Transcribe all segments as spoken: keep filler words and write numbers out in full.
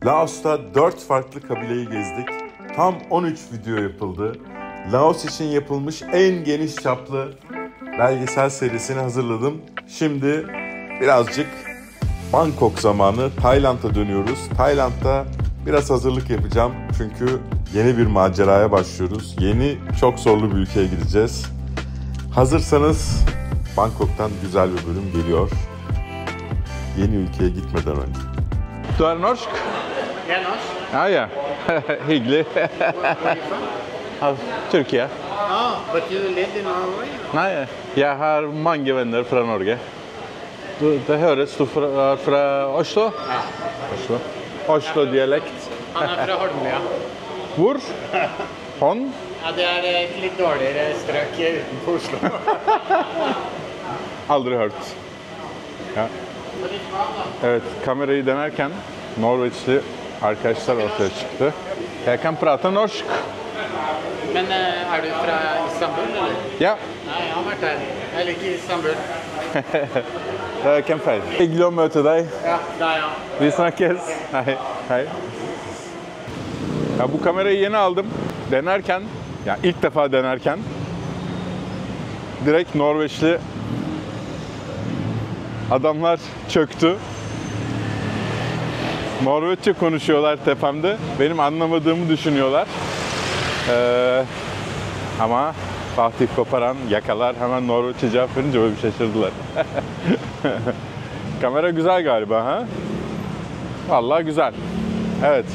Laos'ta dört farklı kabileyi gezdik. Tam on üç video yapıldı. Laos için yapılmış en geniş çaplı belgesel serisini hazırladım. Şimdi birazcık Bangkok zamanı, Tayland'a dönüyoruz. Tayland'da biraz hazırlık yapacağım. Çünkü yeni bir maceraya başlıyoruz. Yeni, çok zorlu bir ülkeye gideceğiz. Hazırsanız Bangkok'tan güzel bir bölüm geliyor. Yeni ülkeye gitmeden önce. Du er norsk? Jeg er norsk. Ja, ja. Hyggelig. Where are you from? Av Tyrkia. Oh, but you lived in Norway? Nei, jeg har mange venner fra Norge. Du, det høres du fra, fra Oslo? Ja. Oslo. Oslo-dialekt. Han er fra Holmlia. Hvor? Hånd? Ja, det er et litt dårligere strøk utenfor Oslo. Aldri hørt. Ja. Evet, kamerayı denerken Norveçli arkadaşlar ortaya çıktı. Jeg kan prate norsk. Men eh, er du fra Istanbul, eller? Ja, Nei, jeg har vært der. Jeg liker Istanbul. det er kjempefeil. Hyggelig å møte deg. Ja, det er jeg. Vi snakkes. Hei. Hei. Ya bu kamerayı yeni aldım. Denerken, ya ilk defa denerken direkt Norveçli adamlar çöktü. Norveççe konuşuyorlar tepemde. Benim anlamadığımı düşünüyorlar. Ee, ama Fatih Koparan yakalar hemen Norveççe cevap verince böyle bir şaşırdılar. Kamera güzel galiba ha? Vallahi güzel. Evet.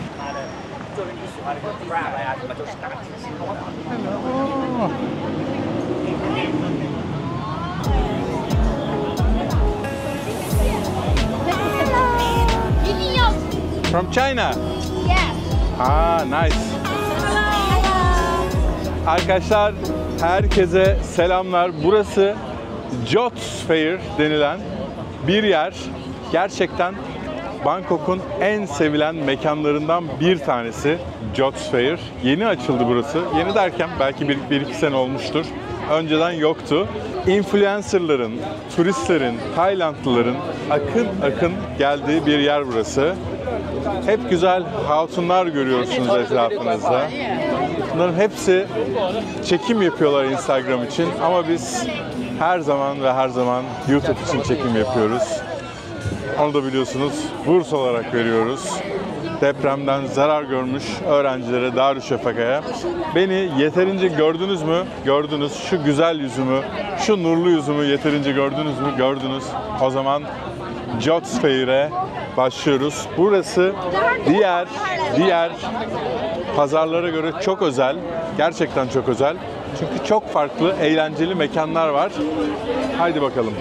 From China? Yes. Ah, nice. Arkadaşlar, herkese selamlar. Burası Jots Fair denilen bir yer. Gerçekten Bangkok'un en sevilen mekanlarından bir tanesi Jots Fair. Yeni açıldı burası. Yeni derken belki bir, bir iki sene olmuştur. Önceden yoktu. Influencerların, turistlerin, Taylandlıların akın akın geldiği bir yer burası. Hep güzel hatunlar görüyorsunuz etrafınızda. Bunların hepsi çekim yapıyorlar Instagram için ama biz her zaman ve her zaman YouTube için çekim yapıyoruz. Onu da biliyorsunuz, burs olarak veriyoruz. Depremden zarar görmüş öğrencilere Darüşşafaka'ya. Beni yeterince gördünüz mü? Gördünüz. Şu güzel yüzümü, şu nurlu yüzümü yeterince gördünüz mü? Gördünüz. O zaman Jots Fair'e başlıyoruz. Burası diğer diğer pazarlara göre çok özel. Gerçekten çok özel. Çünkü çok farklı, eğlenceli mekanlar var. Haydi bakalım.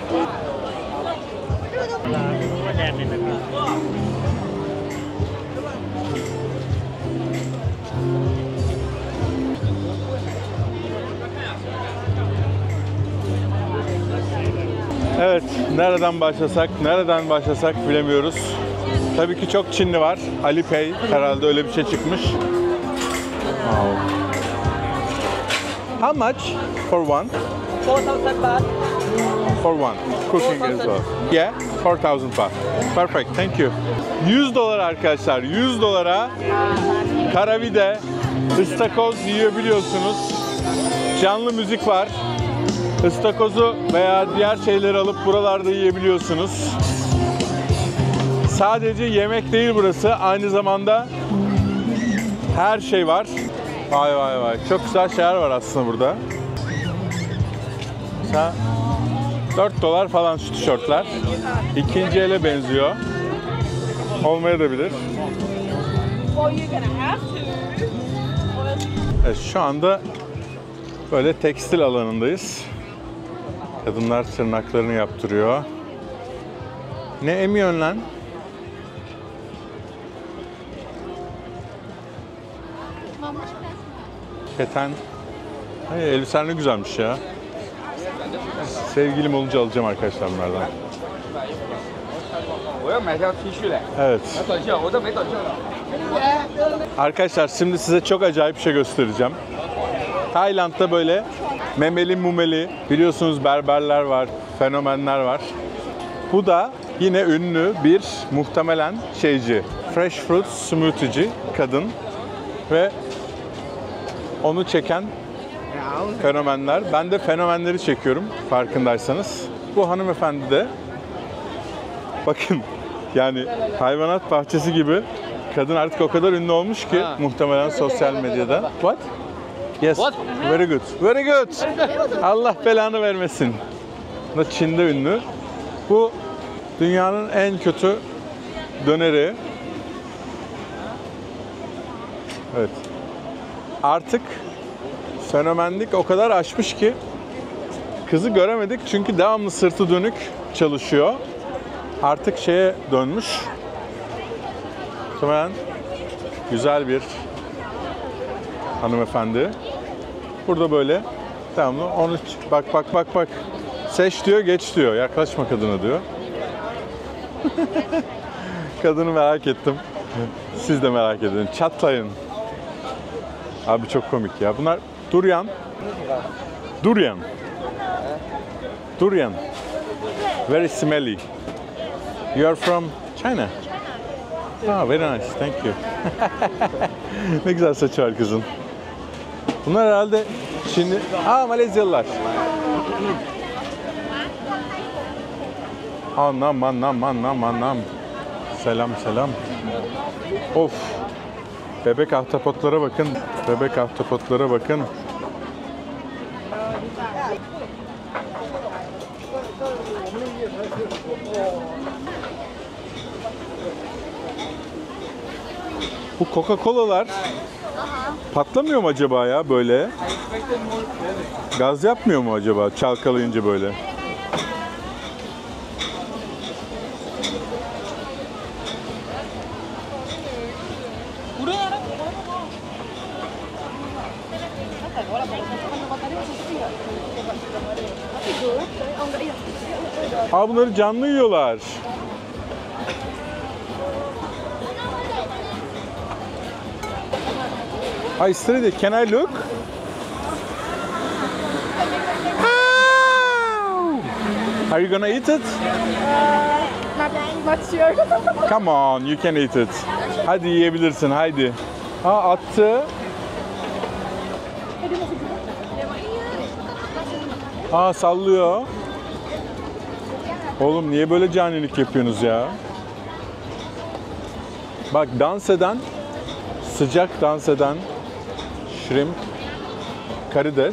Evet, nereden başlasak, nereden başlasak bilemiyoruz. Tabii ki çok Çinli var. Alipay herhalde öyle bir şey çıkmış. Wow. How much for one? four thousand baht. For one. Cooking as well. Yeah, four thousand baht. Perfect, thank you. yüz dolar arkadaşlar, yüz dolara karavide, ıstakoz yiyebiliyorsunuz. Canlı müzik var. Istakozu veya diğer şeyleri alıp buralarda yiyebiliyorsunuz. Sadece yemek değil burası, aynı zamanda her şey var. Vay vay vay, çok güzel şeyler var aslında burada. Mesela dört dolar falan şu tişörtler. İkinci ele benziyor. Olmayabilir. Evet, şu anda böyle tekstil alanındayız. Kadınlar tırnaklarını yaptırıyor. Ne emiyorsun lan? Keten. Ay, elbiseler ne güzelmiş ya. Sevgilim olunca alacağım arkadaşlar bunlardan. Evet. Arkadaşlar şimdi size çok acayip bir şey göstereceğim. Tayland'da böyle memeli mumeli, biliyorsunuz berberler var, fenomenler var. Bu da yine ünlü bir muhtemelen şeyci, fresh fruit smoothie'ci kadın ve onu çeken fenomenler. Ben de fenomenleri çekiyorum farkındaysanız. Bu hanımefendi de bakın yani hayvanat bahçesi gibi kadın artık o kadar ünlü olmuş ki Ha. muhtemelen sosyal medyada. What? Yes. What? Very good. Very good. Allah belanı vermesin. Bu da Çin'de ünlü. Bu dünyanın en kötü döneri. Evet. Artık fenomenlik o kadar aşmış ki kızı göremedik çünkü devamlı sırtı dönük çalışıyor. Artık şeye dönmüş. Muhtemelen güzel bir hanımefendi. Burada böyle devamlı onu bak bak bak bak seç diyor, geç diyor. Yaklaşma kadına diyor. Kadını merak ettim. Siz de merak edin. Çatlayın. Abi çok komik ya. Bunlar durian. Durian. Durian. Very smelly. You are from China? Ah, very nice. Thank you. Ne güzel saçı var kızın. Bunlar herhalde Çinli... Aa, Malezyalılar. Anam anam anam anam. Selam selam. Of. Bebek ahtapotlara bakın. Bebek ahtapotlara bakın. Bu Coca-Cola'lar patlamıyor mu acaba ya böyle? Gaz yapmıyor mu acaba çalkalayınca böyle? Aa, bunları canlı yiyorlar. Hi, Sridi, can I look? Are you gonna eat it? Not, not sure. Come on, you can eat it. Hadi yiyebilirsin, haydi. Aa, attı. Aa, sallıyor. Oğlum niye böyle canilik yapıyorsunuz ya? Bak, dans eden, sıcak dans eden shrimp, karides.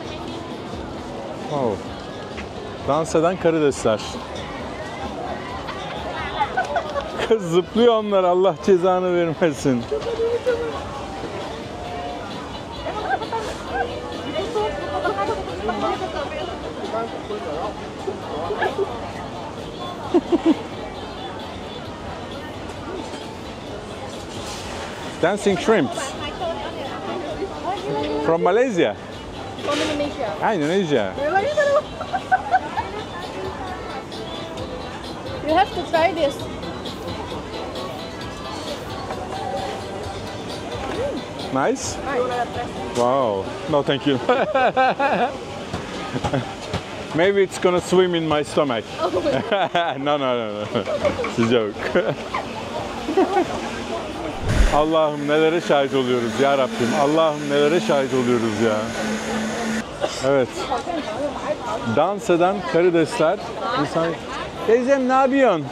Oh. Dans eden karidesler. Kız zıplıyor onlar, Allah cezanı vermesin. Dancing shrimps from Malaysia. From Indonesia. Ah, Indonesia. You have to try this. Nice. Wow. No, thank you. Maybe it's gonna swim in my stomach. no, no, no, no. It's a joke. Allah'ım nelere şahit oluyoruz ya Rabbim. Allah'ım nelere şahit oluyoruz ya. Evet. Dans eden karidesler. İnsan... Teyzem ne yapıyorsun?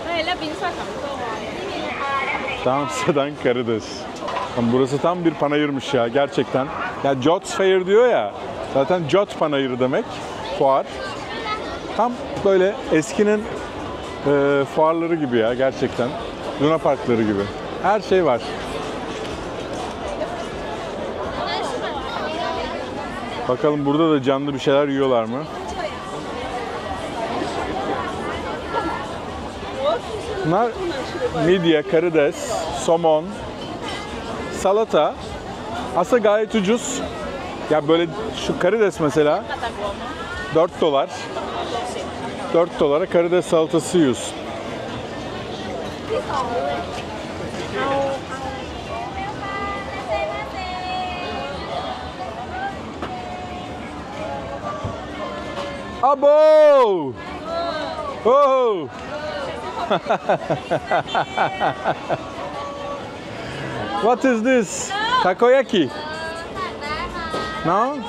Dans eden karides. Burası tam bir panayırmış ya gerçekten. Ya Jots Fair diyor ya. Zaten Jot panayırı demek. Fuar. Tam böyle eskinin e, fuarları gibi ya gerçekten. Luna parkları gibi. Her şey var. Bakalım burada da canlı bir şeyler yiyorlar mı? Bunlar midye, karides, somon, salata. Aslında gayet ucuz. Ya böyle şu karides mesela dört dolar. dört dolara karides salatası yiyorsun. Abo! Oh! What is this? Takoyaki? No?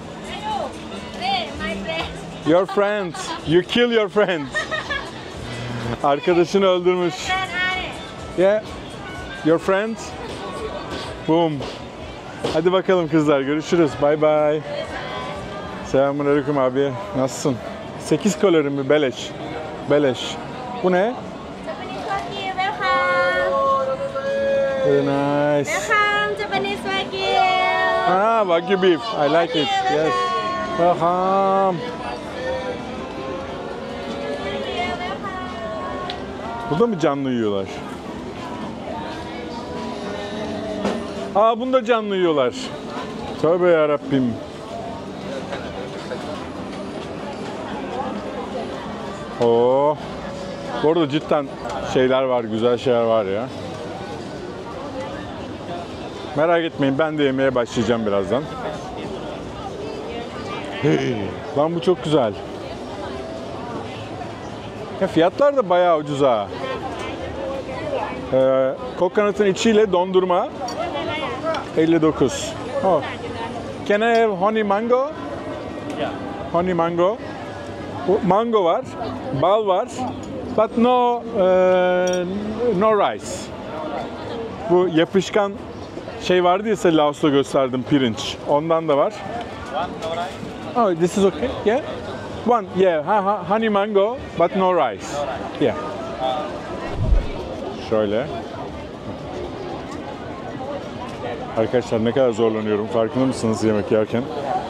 Your friend. You kill your friend. Arkadaşını öldürmüş. Yeah. Your friend. Boom. Hadi bakalım kızlar, görüşürüz. Bye bye. Selamünaleyküm abi. Nasılsın? sekiz kalori mi? Beleş. Beleş. Bu ne? Very nice. Welcome, Japanese Wagyu. Ah, Wagyu beef. I like it. Yes. Welcome. Burada mı canlı yiyorlar? Aa, bunu da canlı yiyorlar. Tövbe yarabbim. Oo. Bu arada cidden şeyler var, güzel şeyler var ya. Merak etmeyin, ben de yemeye başlayacağım birazdan. Hey, lan bu çok güzel. Ya fiyatlar da bayağı ucuz ha. Ee, kokonatın içiyle dondurma elli dokuz. Oh. Can I have honey mango? Honey mango. Bu mango var, bal var, but no uh, no rice. Bu yapışkan şey vardı ya, size Laos'ta gösterdim, pirinç. Ondan da var. Oh, this is okay. Yeah. One, yeah, ha, ha, honey mango, but no rice. Yeah. Şöyle. Arkadaşlar ne kadar zorlanıyorum, farkında mısınız yemek yerken?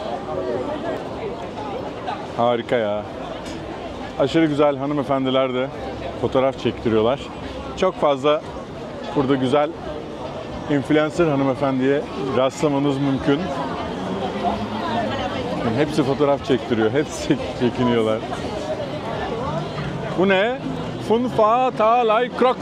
Harika ya. Aşırı güzel hanımefendiler de fotoğraf çektiriyorlar. Çok fazla burada güzel influencer hanımefendiye rastlamanız mümkün. Yani hepsi fotoğraf çektiriyor, hepsi çekiniyorlar. Bu ne? Fun Fa Ta Lai Krok.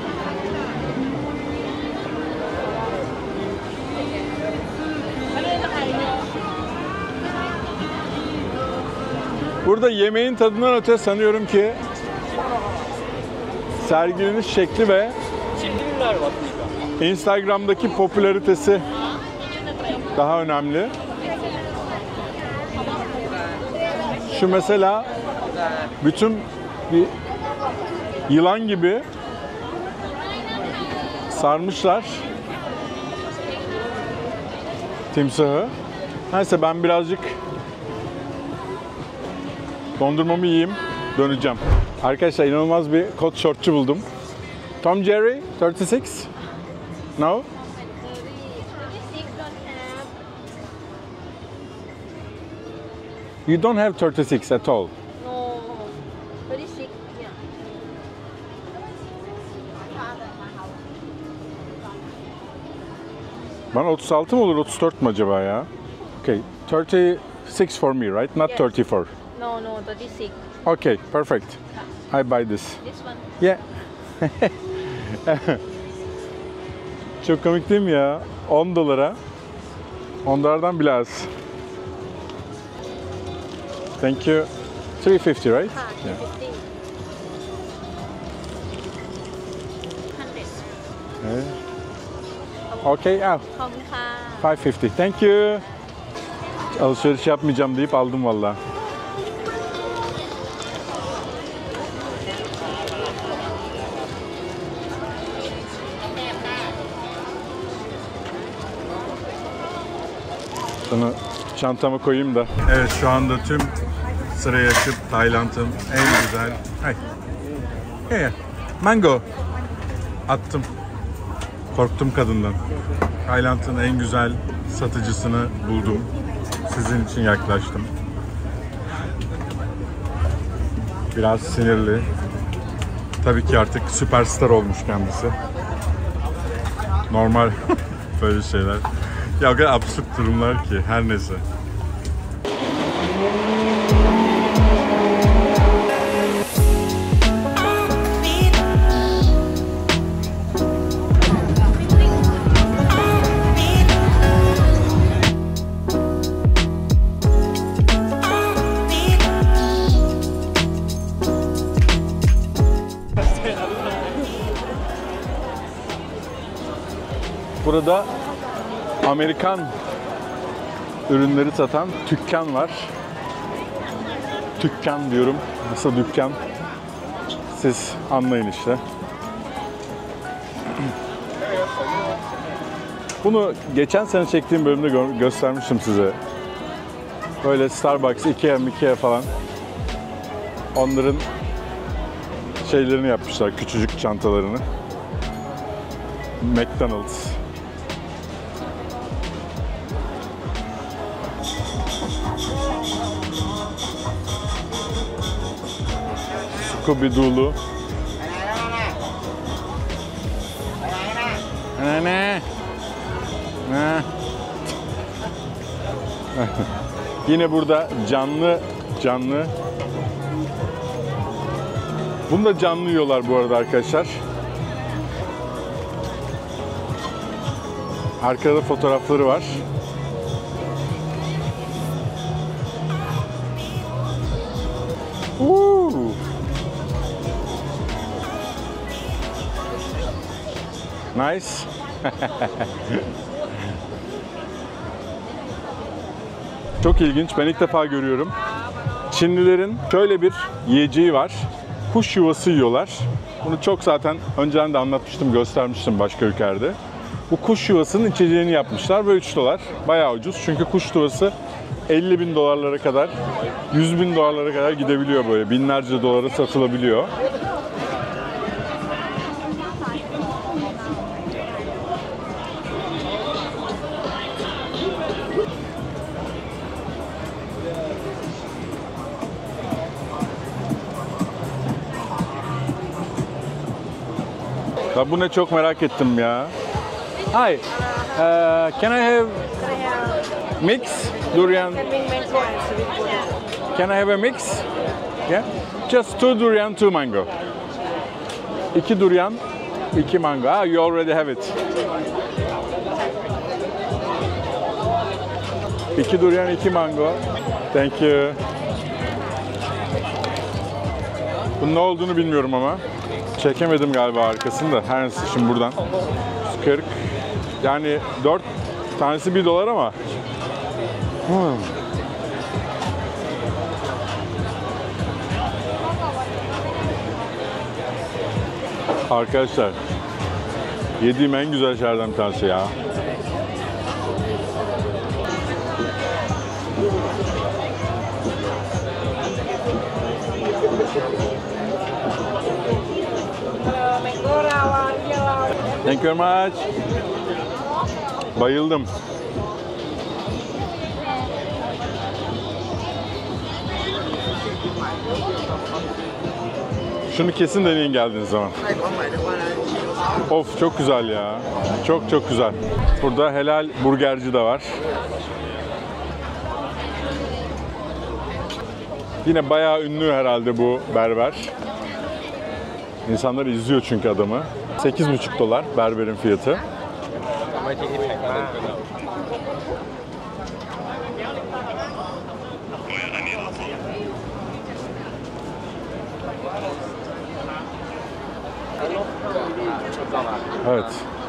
Burada yemeğin tadından öte sanıyorum ki sergileniş şekli ve Instagram'daki popülaritesi daha önemli. Şu mesela bütün bir yılan gibi sarmışlar timsahı. Neyse, ben birazcık dondurmamı yiyeyim, döneceğim. Arkadaşlar inanılmaz bir kot şortçu buldum. Tom Jerry, thirty six? No? You don't have thirty six at all. No, thirty-six. Yeah. Bana otuz altı mı olur, otuz dört mü acaba ya? Okay, thirty six for me, right? Not Yes. thirty four. No, no, thirty-six. Okay, perfect. I buy this. This one. Yeah. Çok komik değil mi ya? on dolara. on dolardan bile az. Thank you. three fifty, right? Ha, Yeah. fifty. Hundred. Okay. Okay, ah, ขอบคุณค่ะ five fifty. Thank you. Alışveriş yapmayacağım deyip aldım vallahi. Şunu çantama koyayım da. Evet, şu anda tüm sırayı açıp Tayland'ın en güzel... Hay. Yeah. Mango. Attım. Korktum kadından. Tayland'ın en güzel satıcısını buldum. Sizin için yaklaştım. Biraz sinirli. Tabii ki artık süperstar olmuş kendisi. Normal böyle şeyler. Ya o kadar absürt durumlar ki, her neyse. Burada Amerikan ürünleri satan dükkan var. Dükkan diyorum. Nasıl dükkan? Siz anlayın işte. Bunu geçen sene çektiğim bölümde gö- göstermiştim size. Böyle Starbucks, Ikea, Ikea falan. Onların şeylerini yapmışlar, küçücük çantalarını. McDonald's. Scooby-Doo'lu. Ne ne? Ne? Yine burada canlı canlı. Bunu da canlı yiyorlar bu arada arkadaşlar. Arkada fotoğrafları var. Woo! Nice. Çok ilginç. Ben ilk defa görüyorum. Çinlilerin şöyle bir yiyeceği var. Kuş yuvası yiyorlar. Bunu çok zaten önceden de anlatmıştım, göstermiştim başka ülkelerde. Bu kuş yuvasının içeceğini yapmışlar ve üç dolar. Bayağı ucuz. Çünkü kuş yuvası elli bin dolarlara kadar, yüz bin dolarlara kadar gidebiliyor böyle. Binlerce dolara satılabiliyor. Ya bu ne, çok merak ettim ya. Hi, uh, can I have mix durian? Can I have a mix? Yeah, just two durian, two mango. İki durian, iki mango. Ah, you already have it. İki durian, iki mango. Thank you. Bunun ne olduğunu bilmiyorum ama. Çekemedim galiba arkasını da. Her neyse, şimdi buradan. kırk. Yani dört tanesi bir dolar ama. Hmm. Arkadaşlar, yediğim en güzel şeylerden bir tanesi ya. Thank you very much. Bayıldım. Şunu kesin deneyin geldiğiniz zaman. Of, çok güzel ya. Çok çok güzel. Burada helal burgerci de var. Yine bayağı ünlü herhalde bu berber. İnsanlar izliyor çünkü adamı. sekiz buçuk dolar berberin fiyatı. Evet.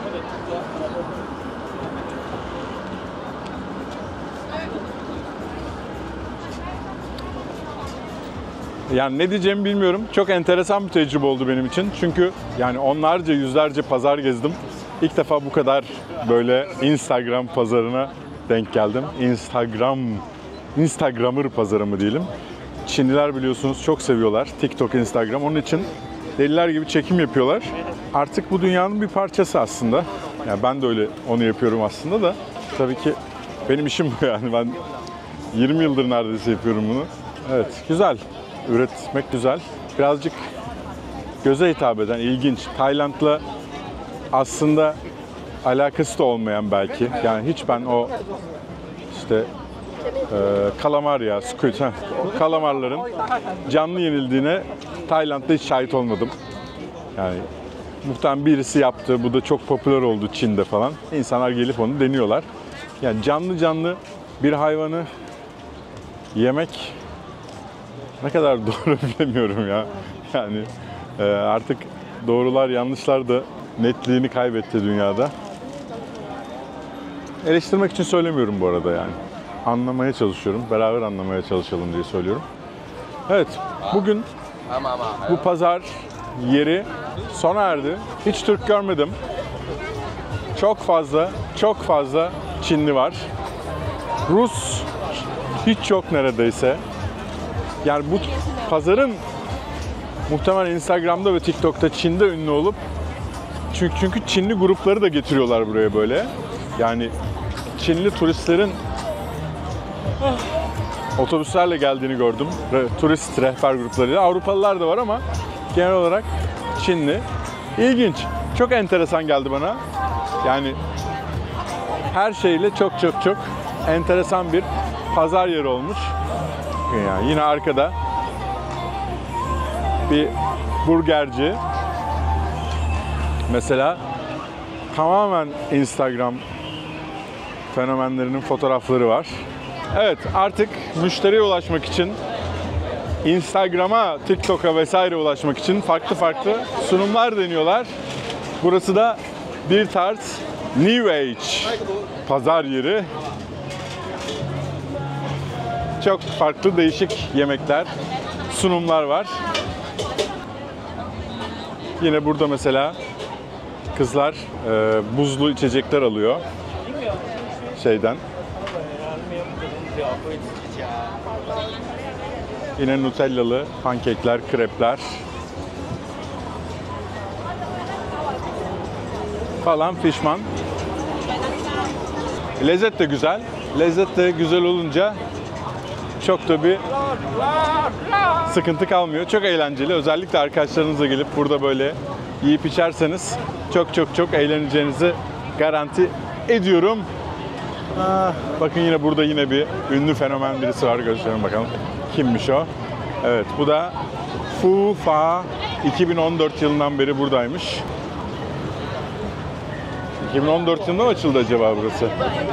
Yani ne diyeceğimi bilmiyorum. Çok enteresan bir tecrübe oldu benim için. Çünkü yani onlarca, yüzlerce pazar gezdim. İlk defa bu kadar böyle Instagram pazarına denk geldim. Instagram, Instagrammer pazarı mı diyelim. Çinliler biliyorsunuz çok seviyorlar TikTok, Instagram. Onun için deliler gibi çekim yapıyorlar. Artık bu dünyanın bir parçası aslında. Yani ben de öyle onu yapıyorum aslında da. Tabii ki benim işim bu yani. Ben yirmi yıldır neredeyse yapıyorum bunu. Evet, güzel. Üretmek güzel. Birazcık göze hitap eden, ilginç. Tayland'la aslında alakası da olmayan belki. Yani hiç ben o işte e, kalamar ya, squid, heh, o kalamarların canlı yenildiğine Tayland'da hiç şahit olmadım. Yani muhtemelen birisi yaptı, bu da çok popüler oldu Çin'de falan. İnsanlar gelip onu deniyorlar. Yani canlı canlı bir hayvanı yemek ne kadar doğru bilemiyorum ya. Yani e, artık doğrular yanlışlar da netliğini kaybetti dünyada. eleştirmek için söylemiyorum bu arada yani. Anlamaya çalışıyorum, beraber anlamaya çalışalım diye söylüyorum. Evet, bugün bu pazar yeri sona erdi. Hiç Türk görmedim. Çok fazla, çok fazla Çinli var. Rus hiç yok neredeyse. Yani bu pazarın muhtemelen Instagram'da ve TikTok'ta Çin'de ünlü olup çünkü, çünkü Çinli grupları da getiriyorlar buraya böyle. Yani Çinli turistlerin otobüslerle geldiğini gördüm. Turist rehber gruplarıyla. Avrupalılar da var ama genel olarak Çinli. İlginç. Çok enteresan geldi bana. Yani her şeyle çok çok çok enteresan bir pazar yeri olmuş. Yani yine arkada bir burgerci. Mesela tamamen Instagram fenomenlerinin fotoğrafları var. Evet, artık müşteriye ulaşmak için Instagram'a, TikTok'a vesaire ulaşmak için farklı farklı sunumlar deniyorlar. Burası da bir tarz New Age pazar yeri. Çok farklı değişik yemekler, sunumlar var. Yine burada mesela kızlar e, buzlu içecekler alıyor şeyden. Yine nutellalı pankekler, krepler falan fişman. Lezzet de güzel. Lezzet de güzel olunca çok da bir sıkıntı kalmıyor. Çok eğlenceli. Özellikle arkadaşlarınızla gelip burada böyle yiyip içerseniz çok çok çok eğleneceğinizi garanti ediyorum. Ah, bakın yine burada yine bir ünlü fenomen birisi var. Gösterelim bakalım. Kimmiş o? Evet, bu da Fu Fa. iki bin on dört yılından beri buradaymış. iki bin on dört yılında mı açıldı acaba burası?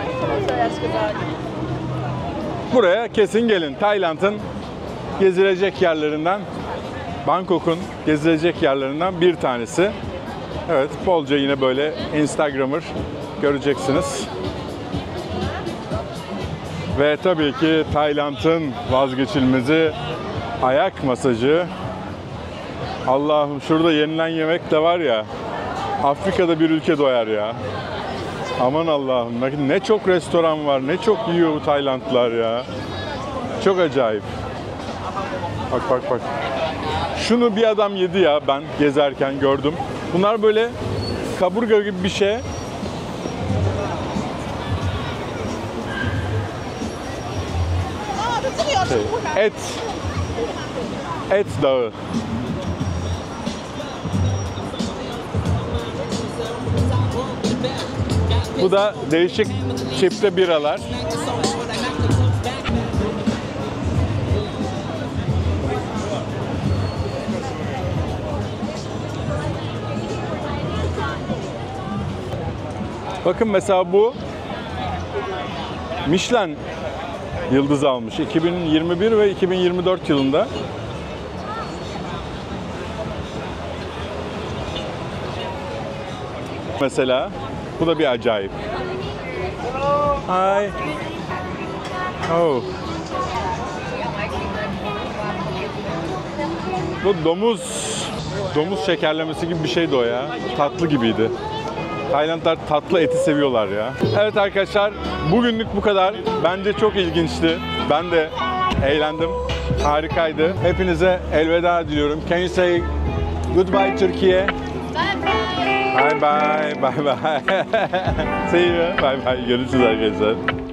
Buraya kesin gelin. Tayland'ın gezilecek yerlerinden, Bangkok'un gezilecek yerlerinden bir tanesi. Evet, bolca yine böyle Instagrammer göreceksiniz. Ve tabii ki Tayland'ın vazgeçilmezi ayak masajı. Allah'ım, şurada yenilen yemek de var ya, Afrika'da bir ülke doyar ya. Aman Allah'ım, ne çok restoran var, ne çok yiyor bu Taylandlılar ya. Çok acayip. Bak bak bak. Şunu bir adam yedi ya, ben gezerken gördüm. Bunlar böyle kaburga gibi bir şey. Şey, et. Et dağı. Bu da değişik çifte biralar. Bakın mesela bu Michelin yıldız almış iki bin yirmi bir ve iki bin yirmi dört yılında. Mesela bu da bir acayip. Hi. Oh. Bu domuz domuz şekerlemesi gibi bir şeydi o ya. Tatlı gibiydi. Taylandlılar tatlı eti seviyorlar ya. Evet arkadaşlar, bugünlük bu kadar. Bence çok ilginçti. Ben de eğlendim. Harikaydı. Hepinize elveda diliyorum. Can you say goodbye Türkiye? Bye bye. Bye bye. Bye bye. See you. Bye bye. Görüşürüz arkadaşlar.